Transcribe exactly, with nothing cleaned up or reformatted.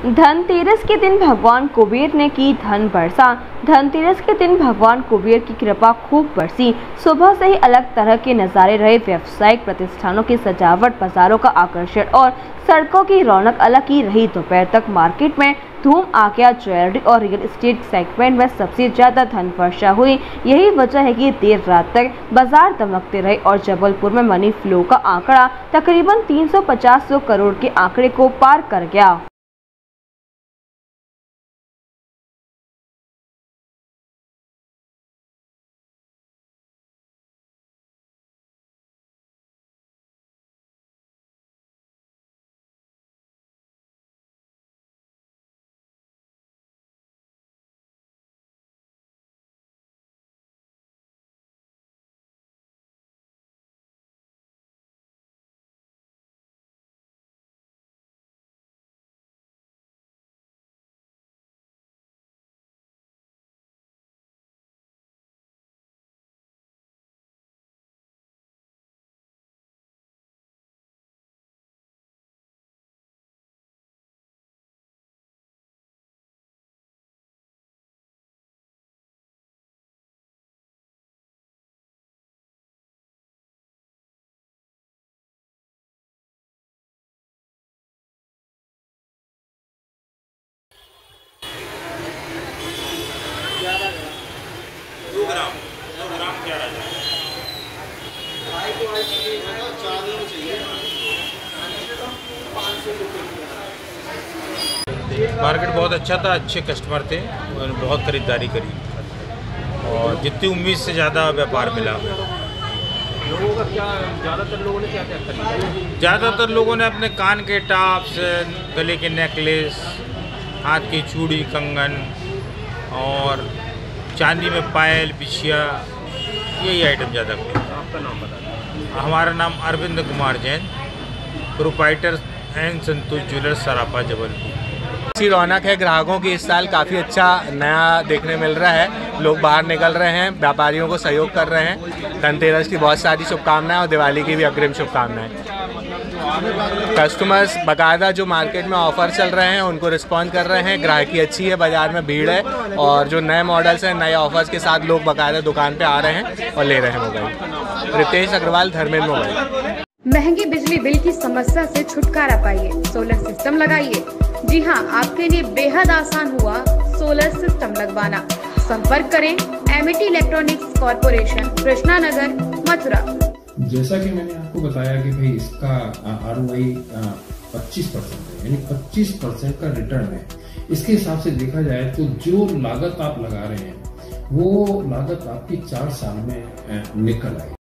धनतेरस के दिन भगवान कुबेर ने की धन वर्षा। धनतेरस के दिन भगवान कुबेर की कृपा खूब बरसी। सुबह से ही अलग तरह के नजारे रहे। व्यावसायिक प्रतिष्ठानों की सजावट, बाजारों का आकर्षण और सड़कों की रौनक अलग ही रही। दोपहर तक मार्केट में धूम आ गया। ज्वेलरी और रियल एस्टेट सेगमेंट में सबसे ज्यादा धन वर्षा हुई। यही वजह है कि देर रात तक बाजार दमकते रहे और जबलपुर में मनी फ्लो का आंकड़ा तकरीबन तीन सौ पचास करोड़ के आंकड़े को पार कर गया। दो ग्राम दो ग्राम ग्यारह हजार। मार्केट बहुत अच्छा था, अच्छे कस्टमर थे, बहुत खरीदारी करी और जितनी उम्मीद से ज़्यादा व्यापार मिला। लोगों का क्या, ज़्यादातर लोगों ने क्या क्या खरीदा? ज़्यादातर लोगों ने अपने कान के टॉप्स, गले के नेकलेस, हाथ की चूड़ी, कंगन और चांदी में पायल, बिछिया, यही आइटम ज़्यादा खरीदा। आपका नाम बता। हमारा नाम Arvind Kumar Jain, proprietor and Santosh jewellers, Sarafa, Jabalpur. अच्छी रौनक है ग्राहकों की। इस साल काफ़ी अच्छा नया देखने मिल रहा है। लोग बाहर निकल रहे हैं, व्यापारियों को सहयोग कर रहे हैं। धनतेरस की बहुत सारी शुभकामनाएं और दिवाली की भी अग्रिम शुभकामनाएं। कस्टमर्स बाकायदा जो मार्केट में ऑफर चल रहे हैं उनको रिस्पॉन्ड कर रहे हैं। ग्राहकी अच्छी है, बाजार में भीड़ है और जो नए मॉडल्स हैं, नए ऑफर्स के साथ लोग बाकायदा दुकान पे आ रहे हैं और ले रहे हैं मोबाइल। रितेश अग्रवाल, धर्मेंद्र मोबाइल। महंगी बिजली बिल की समस्या से छुटकारा पाइए, सोलर सिस्टम लगाइए। जी हां, आपके लिए बेहद आसान हुआ सोलर सिस्टम लगवाना। संपर्क करें Amity electronics corporation, Krishna Nagar, Mathura. जैसा कि मैंने आपको बताया कि भाई इसका आर ओ आई पच्चीस परसेंट है, यानी पच्चीस परसेंट का रिटर्न है। इसके हिसाब से देखा जाए तो जो लागत आप लगा रहे हैं वो लागत आपकी चार साल में निकल आएगी।